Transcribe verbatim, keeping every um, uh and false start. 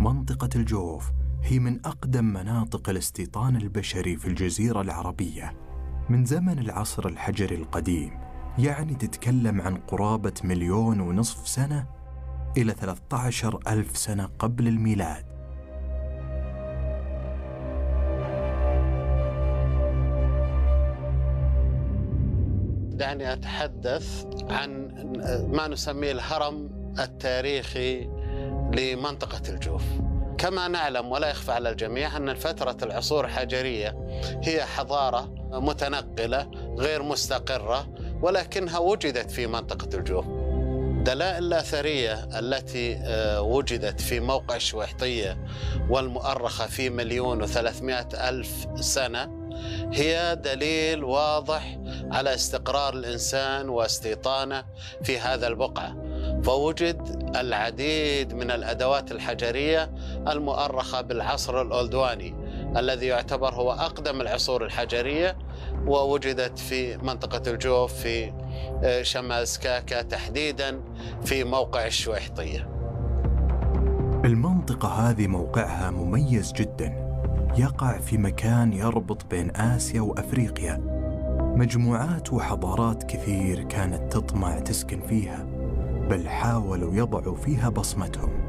منطقة الجوف هي من أقدم مناطق الاستيطان البشري في الجزيرة العربية من زمن العصر الحجري القديم، يعني تتكلم عن قرابة مليون ونصف سنة إلى ثلاثة عشر ألف سنة قبل الميلاد. دعني أتحدث عن ما نسميه الهرم التاريخي لمنطقة الجوف. كما نعلم ولا يخفى على الجميع أن فترة العصور الحجرية هي حضارة متنقلة غير مستقرة، ولكنها وجدت في منطقة الجوف. دلائل الأثرية التي وجدت في موقع الشويحطية والمؤرخة في مليون وثلاثمائة ألف سنة هي دليل واضح على استقرار الإنسان واستيطانه في هذا البقعة. فوجد العديد من الأدوات الحجرية المؤرخة بالعصر الأولدواني الذي يعتبر هو أقدم العصور الحجرية، ووجدت في منطقة الجوف في شمال سكاكا تحديدا في موقع الشويحطية. المنطقة هذه موقعها مميز جدا، يقع في مكان يربط بين آسيا وأفريقيا. مجموعات وحضارات كثير كانت تطمع تسكن فيها، بل حاولوا يضعوا فيها بصمتهم.